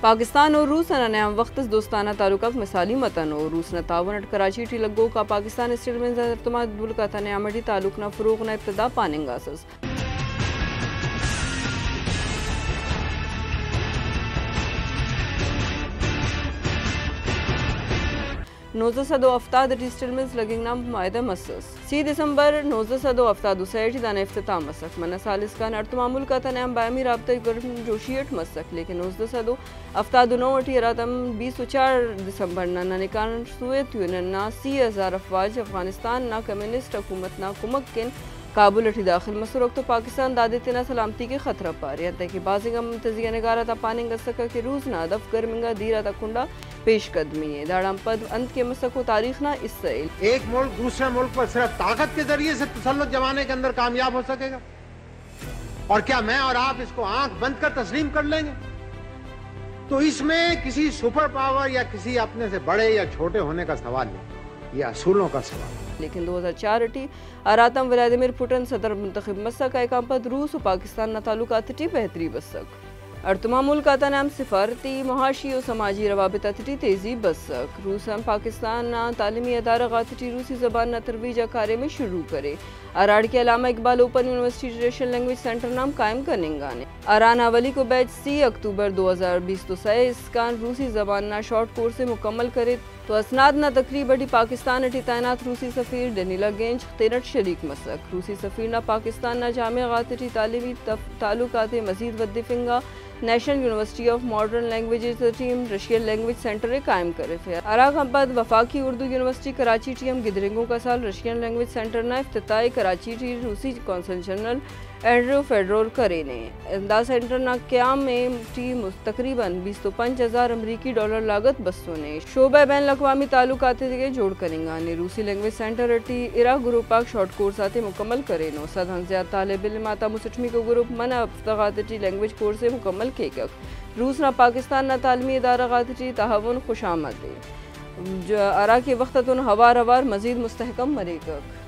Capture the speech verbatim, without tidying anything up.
पाकिस्तान और रूस नयाम वक्त दोस्ताना ताल्लुकात मिसाली मतन और रूस न तावन कराची टी लगो का पाकिस्तान स्टेट में इर्तमाद बुलका था नयामटी ताल्लुक न फरोग न इब्तदा पानेंगासस नौज़ह सदो अफ्ताद डिजिटल मिल्स लगिंग नाम मायदा मसस सी दिसंबर नौज़ह सदो अफ्ताद सैठी दाना इफ्तिताह मसक मना सालिस का नर्तमामुल का था नाम बायमी राबता गर्म जोशियट मसक लेकिन नौज़ह सदो अफ्ताद नौ अठी अरातम बीस चार दिसंबर ना निकान सुएत ना सी हज़ार अफवाज अफगानिस्तान ना कम्युनिस्ट हुकूमत ना कुमक किन काबुल अठी दाखिल मसर वक्त पाकिस्तान दादे तना सलामती के खतरा पार यहाँ तक कि बाजिंगा मुंतजिया नगारा था पानी गसका के रूस ना दफ गर्मिंगा दीरा था कुंडा पेश कदमी है दाड़म पद अंत के मसको तारीख ना इससे एक मुल्क दूसरे मुल्क पर सिर्फ ताकत के जरिए से तसल्लुत जमाने के अंदर कामयाब हो सकेगा और क्या मैं और आप इसको आंख बंद कर तस्लीम कर लेंगे? तो इसमें किसी सुपर पावर या किसी अपने से बड़े या छोटे होने का सवाल नहीं, ये असूलों का सवाल। लेकिन दो हज़ार चार अटी आरातम व्लादिमीर पुतिन सदर मुंतखब मसक एकाम पद रूस और पाकिस्तान न ताल्लुकात टी बेहतरी बसक अर्तमा मुल्क का नाम सिफारती महाशी और समाजी रवाबित टी तेजी बसक रूस हम पाकिस्तान ना तालीमी अदारा गाती रूसी जबान न तरवीजा कार्य में शुरू करे अराड़ के Allama Iqbal open university Russian language centre नाम कायम करेंगा ने अरान अवली को बैच सी अक्टूबर दो हज़ार बीस तो सै इसकान रूसी जबान ना शॉर्ट कोर्स से मुकम्मल करे तो असनाद ना तकरीब अटी पाकिस्तान अटी तैनात रूसी सफ़ीर डेनिला गेंज तेरट शरीक मसक रूसी सफ़ीर ना पाकिस्तान ना जामिया गाती तालीमी ताल्लुकात मजीद वद्दिफिंगा national university of modern languages टीम रशियन लैंग्वेज सेंटर कायम करे थे अराक बाद वफाकी उर्दू यूनिवर्सिटी कराची टीम गिदरिंगों का साल रशियन लैंग्वेज सेंटर ना इफ्तिताई कराची टी रूसी कौंसल जनरल एंड्रू फेडरोल करे ने इंदा सेंटर ना क्याम में टीम तकरीबन बीस तो पाँच हज़ार अमरीकी डॉलर लागत बसों ने शोबा बैन अवी ताल्लुकात के जोड़ करेंगा ने रूसी लैंग्वेज सेंटर अटी इरा ग्रुप पाक शॉर्ट कोर्स आते मुकम्मल करे नो सद हंजियात तालिब इल्म आता मुसटमी को ग्रुप मना अफ्तागाती लैंग्वेज कोर्स से मुकम्मल केकक रूस ना पाकिस्तान ना तालमी इदारा गाती तहावन खुशामद जो अरा के वक्त हवार हवार मजीद मुस्तहकम मरेकक।